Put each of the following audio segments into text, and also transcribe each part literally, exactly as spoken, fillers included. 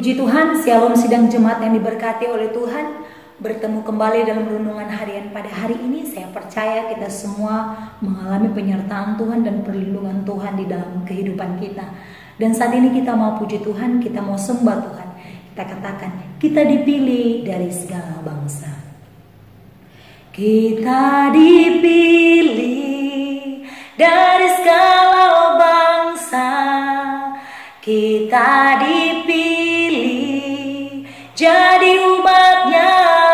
Puji Tuhan, Shalom sidang jemaat yang diberkati oleh Tuhan. Bertemu kembali dalam renungan harian pada hari ini. Saya percaya kita semua mengalami penyertaan Tuhan dan perlindungan Tuhan di dalam kehidupan kita. Dan saat ini kita mau puji Tuhan, kita mau sembah Tuhan. Kita katakan, kita dipilih dari segala bangsa. Kita dipilih dari segala bangsa. Kita dipilih jadi umatnya.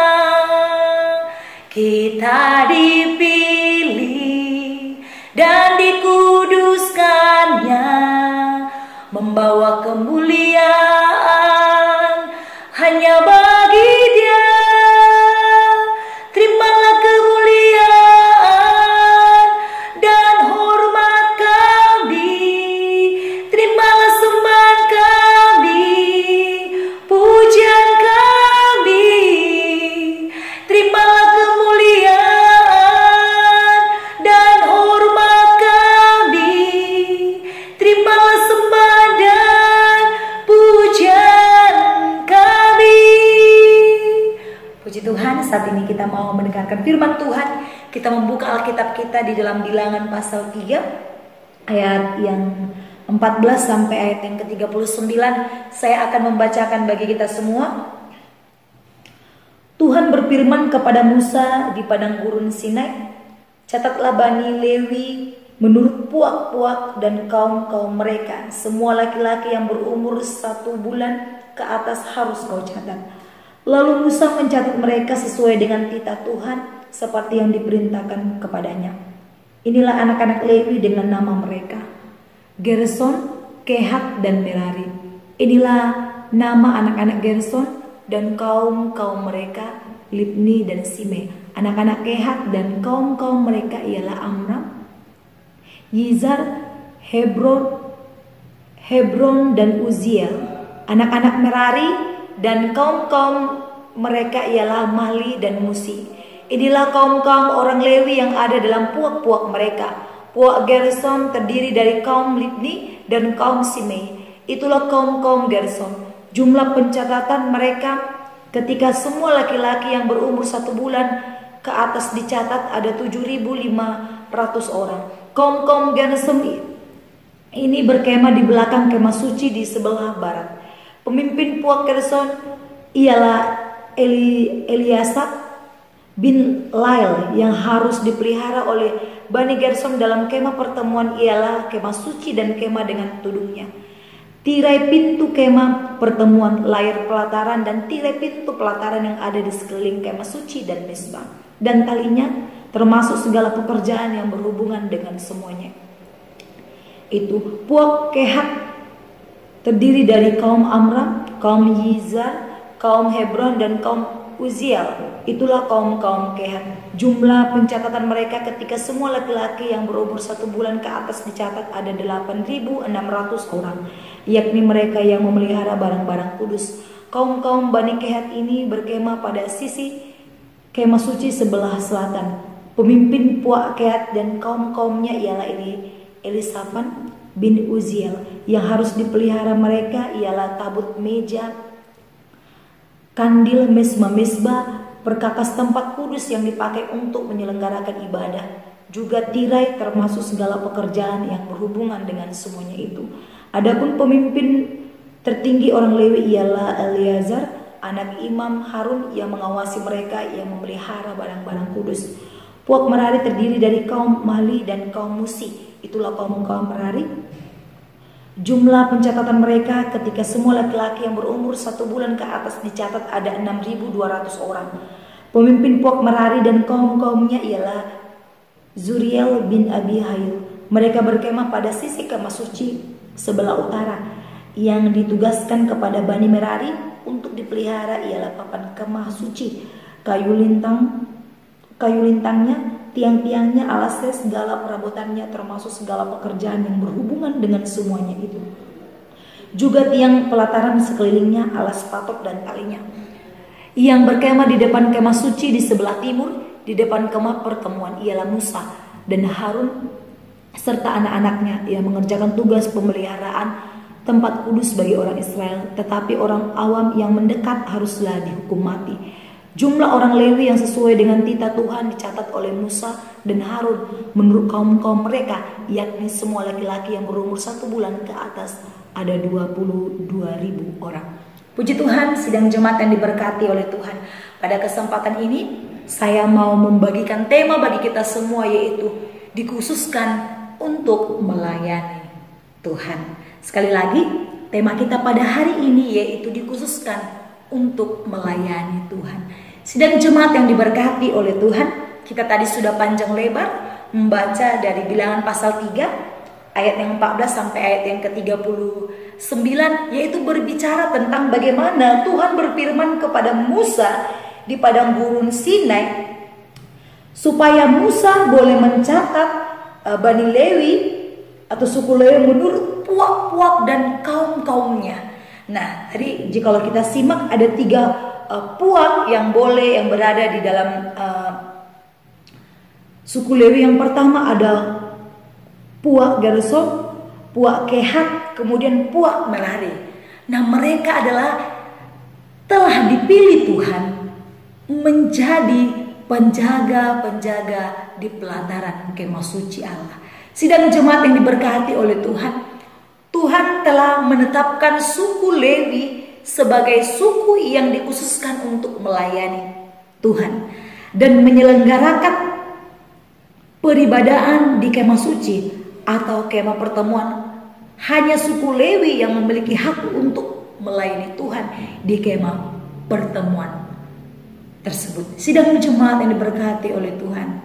Kita dipilih dan dikuduskannya, membawa kemuliaan hanya bagi Dia. Terimalah kemuliaan dan hormat kami, terimalah sembahan kami, pujian kami, terimalah kemuliaan dan hormat kami, terimalah sembahan dan pujian kami. Puji Tuhan, saat ini kita mau mendengarkan firman Tuhan. Kita membuka Alkitab kita di dalam Bilangan pasal tiga ayat yang empat belas sampai ayat yang ke tiga puluh sembilan. Saya akan membacakan bagi kita semua. Tuhan berfirman kepada Musa di padang gurun Sinai, catatlah Bani Lewi menurut puak-puak dan kaum-kaum mereka. Semua laki-laki yang berumur satu bulan ke atas harus kau catat. Lalu Musa mencatat mereka sesuai dengan titah Tuhan seperti yang diperintahkan kepadanya. Inilah anak-anak Lewi dengan nama mereka: Gerson, Kehat, dan Merari. Inilah nama anak-anak Gerson dan kaum-kaum mereka, Libni dan Simei. Anak-anak Kehat dan kaum-kaum mereka ialah Amram, Yizar, Hebron, Hebron dan Uziel. Anak-anak Merari dan kaum-kaum mereka ialah Mahli dan Musi. Inilah kaum-kaum orang Lewi yang ada dalam puak-puak mereka. Puak Gerson terdiri dari kaum Libni dan kaum Simei. Itulah kaum-kaum Gerson. Jumlah pencatatan mereka ketika semua laki-laki yang berumur satu bulan ke atas dicatat ada tujuh ribu lima ratus orang. Kaum-kaum Gerson ini berkemah di belakang kemah suci di sebelah barat. Pemimpin puak Gerson ialah Eli, Eliasaf bin Lail yang harus dipelihara oleh Bani Gerson dalam kemah pertemuan ialah kemah suci dan kemah dengan tudungnya, tirai pintu kemah pertemuan, layar pelataran dan tirai pintu pelataran yang ada di sekeliling kemah suci dan mesbah dan talinya, termasuk segala pekerjaan yang berhubungan dengan semuanya. Itu puak Kehat terdiri dari kaum Amram, kaum Yizar, kaum Hebron dan kaum Uziel. Itulah kaum-kaum Kehat. Jumlah pencatatan mereka ketika semua laki-laki yang berumur satu bulan ke atas dicatat ada delapan ribu enam ratus orang, yakni mereka yang memelihara barang-barang kudus. Kaum-kaum Bani Kehat ini berkemah pada sisi kemah suci sebelah selatan. Pemimpin puak Kehat dan kaum-kaumnya ialah Eli, Elisafan bin Uziel. Yang harus dipelihara mereka ialah tabut meja, kandil, mesbah-mesbah, perkakas tempat kudus yang dipakai untuk menyelenggarakan ibadah, juga tirai, termasuk segala pekerjaan yang berhubungan dengan semuanya itu. Adapun pemimpin tertinggi orang Lewi ialah Eleazar, anak Imam Harun, yang mengawasi mereka yang memelihara barang-barang kudus. Puak Merari terdiri dari kaum Mahli dan kaum Musi. Itulah kaum-kaum Merari. Jumlah pencatatan mereka ketika semua laki-laki yang berumur satu bulan ke atas dicatat ada enam ribu dua ratus orang. Pemimpin puak Merari dan kaum-kaumnya ialah Zuriel bin Abi Hayil. Mereka berkemah pada sisi kemah suci sebelah utara. Yang ditugaskan kepada Bani Merari untuk dipelihara ialah papan kemah suci, kayu lintang, kayu lintangnya, tiang-tiangnya, alasnya, segala perabotannya, termasuk segala pekerjaan yang berhubungan dengan semuanya itu. Juga tiang pelataran sekelilingnya, alas patok dan talinya. Yang berkemah di depan kemah suci di sebelah timur, di depan kemah pertemuan ialah Musa dan Harun serta anak-anaknya yang mengerjakan tugas pemeliharaan tempat kudus bagi orang Israel, tetapi orang awam yang mendekat haruslah dihukum mati. Jumlah orang Lewi yang sesuai dengan titah Tuhan dicatat oleh Musa dan Harun menurut kaum-kaum mereka, yakni semua laki-laki yang berumur satu bulan ke atas, ada dua puluh dua ribu orang. Puji Tuhan, sidang jemaat yang diberkati oleh Tuhan. Pada kesempatan ini saya mau membagikan tema bagi kita semua, yaitu dikhususkan untuk melayani Tuhan. Sekali lagi, tema kita pada hari ini yaitu dikhususkan untuk melayani Tuhan. Sidang jemaat yang diberkati oleh Tuhan, kita tadi sudah panjang lebar membaca dari Bilangan pasal tiga ayat yang empat belas sampai ayat yang ke tiga puluh sembilan, yaitu berbicara tentang bagaimana Tuhan berfirman kepada Musa di padang gurun Sinai supaya Musa boleh mencatat uh, Bani Lewi atau suku Lewi menurut puak-puak dan kaum-kaumnya. Nah, tadi jika kita simak ada tiga uh, puak yang boleh yang berada di dalam uh, suku Lewi. Yang pertama ada puak Gersom, puak Kehat, kemudian puak Merari. Nah, mereka adalah telah dipilih Tuhan menjadi penjaga-penjaga di pelataran kemah suci Allah. Sidang jemaat yang diberkati oleh Tuhan, Tuhan telah menetapkan suku Lewi sebagai suku yang dikhususkan untuk melayani Tuhan dan menyelenggarakan peribadaan di kemah suci atau kemah pertemuan. Hanya suku Lewi yang memiliki hak untuk melayani Tuhan di kemah pertemuan tersebut. Sidang jemaat yang diberkati oleh Tuhan,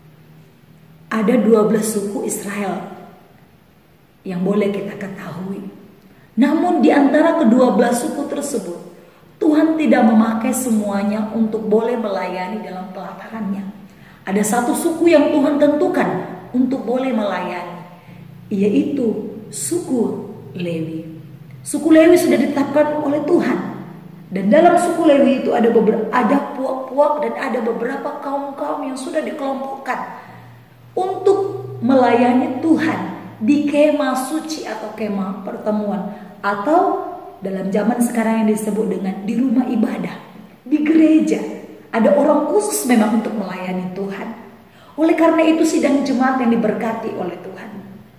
ada dua belas suku Israel yang boleh kita ketahui. Namun di antara kedua belas suku tersebut, Tuhan tidak memakai semuanya untuk boleh melayani dalam pelatarannya. Ada satu suku yang Tuhan tentukan untuk boleh melayani, yaitu suku Lewi. Suku Lewi sudah ditetapkan oleh Tuhan. Dan dalam suku Lewi itu ada beberapa, ada puak-puak dan ada beberapa kaum-kaum yang sudah dikelompokkan untuk melayani Tuhan di kemah suci atau kemah pertemuan, atau dalam zaman sekarang yang disebut dengan di rumah ibadah, di gereja. Ada orang khusus memang untuk melayani Tuhan. Oleh karena itu, sidang jemaat yang diberkati oleh Tuhan,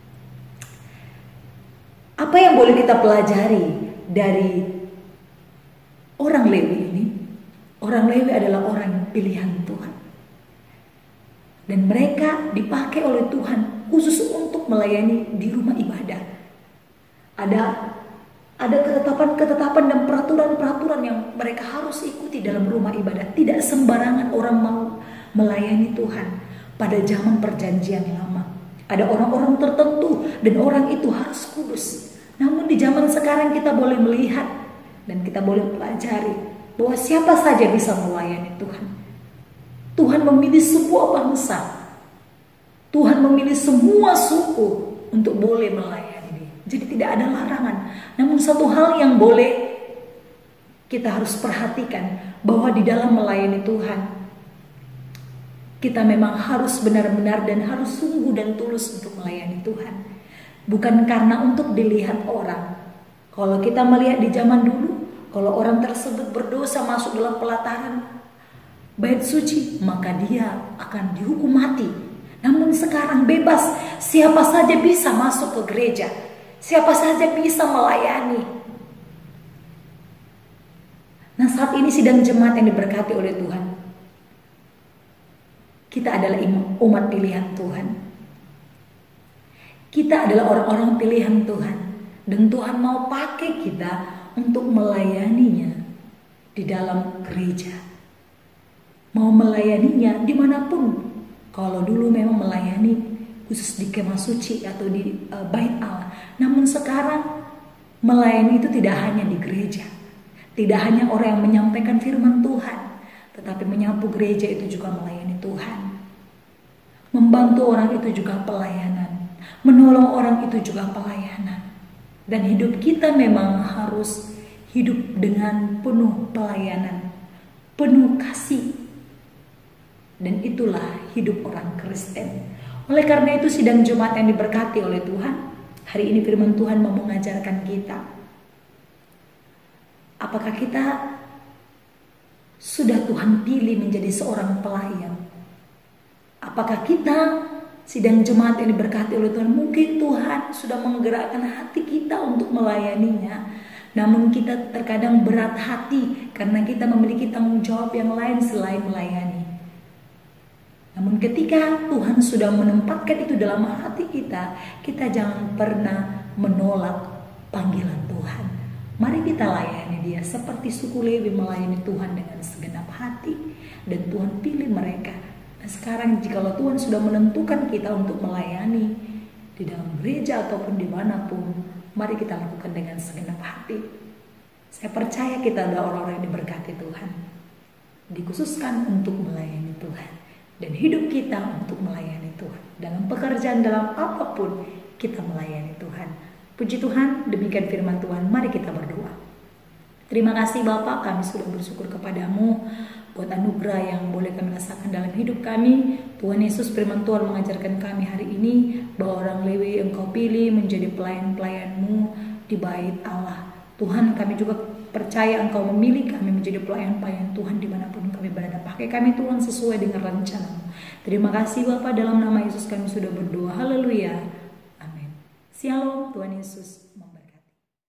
apa yang boleh kita pelajari dari orang Lewi ini? Orang Lewi adalah orang pilihan Tuhan, dan mereka dipakai oleh Tuhan khusus untuk melayani di rumah ibadah. Ada ada ketetapan-ketetapan dan peraturan-peraturan yang mereka harus ikuti dalam rumah ibadah. Tidak sembarangan orang mau melayani Tuhan. Pada zaman perjanjian lama, ada orang-orang tertentu dan orang itu harus kudus. Namun di zaman sekarang kita boleh melihat dan kita boleh pelajari bahwa siapa saja bisa melayani Tuhan. Tuhan memilih sebuah bangsa, Tuhan memilih semua suku untuk boleh melayani. Jadi tidak ada larangan. Namun satu hal yang boleh kita harus perhatikan, bahwa di dalam melayani Tuhan, kita memang harus benar-benar dan harus sungguh dan tulus untuk melayani Tuhan. Bukan karena untuk dilihat orang. Kalau kita melihat di zaman dulu, kalau orang tersebut berdosa masuk dalam pelataran bait suci, maka dia akan dihukum mati. Namun sekarang bebas, siapa saja bisa masuk ke gereja, siapa saja bisa melayani. Nah, saat ini sidang jemaat yang diberkati oleh Tuhan, kita adalah umat pilihan Tuhan. Kita adalah orang-orang pilihan Tuhan, dan Tuhan mau pakai kita untuk melayaninya di dalam gereja, mau melayaninya dimanapun. Kalau dulu memang melayani khusus di kemah suci atau di uh, bait Allah, namun sekarang melayani itu tidak hanya di gereja, tidak hanya orang yang menyampaikan firman Tuhan, tetapi menyapu gereja itu juga melayani Tuhan. Membantu orang itu juga pelayanan, menolong orang itu juga pelayanan. Dan hidup kita memang harus hidup dengan penuh pelayanan, penuh kasih. Dan itulah hidup orang Kristen. Oleh karena itu, sidang Jumat yang diberkati oleh Tuhan, Hari ini firman Tuhan mau mengajarkan kita. Apakah kita sudah Tuhan pilih menjadi seorang pelayan? Apakah kita sidang jemaat yang diberkati oleh Tuhan? Mungkin Tuhan sudah menggerakkan hati kita untuk melayaninya, namun kita terkadang berat hati karena kita memiliki tanggung jawab yang lain selain melayani. Namun ketika Tuhan sudah menempatkan itu dalam hati kita, kita jangan pernah menolak panggilan Tuhan. Mari kita layani Dia seperti suku Lewi melayani Tuhan dengan segenap hati, dan Tuhan pilih mereka. Nah, sekarang jikalau Tuhan sudah menentukan kita untuk melayani di dalam gereja ataupun dimanapun, mari kita lakukan dengan segenap hati. Saya percaya kita adalah orang-orang yang diberkati Tuhan, dikhususkan untuk melayani Tuhan. Dan hidup kita untuk melayani Tuhan. Dalam pekerjaan, dalam apapun, kita melayani Tuhan. Puji Tuhan, demikian firman Tuhan. Mari kita berdoa. Terima kasih Bapak, kami sudah bersyukur kepadamu buat anugerah yang boleh kami rasakan dalam hidup kami. Tuhan Yesus, firman Tuhan mengajarkan kami hari ini bahwa orang Lewi Engkau pilih menjadi pelayan-pelayan-Mu di bait Allah. Tuhan, kami juga percaya Engkau memilih kami menjadi pelayan-pelayan Tuhan dimanapun kami berada. Pakai kami Tuhan sesuai dengan rencana-Mu. Terima kasih Bapak, dalam nama Yesus kami sudah berdoa. Haleluya. Amin. Shalom, Tuhan Yesus.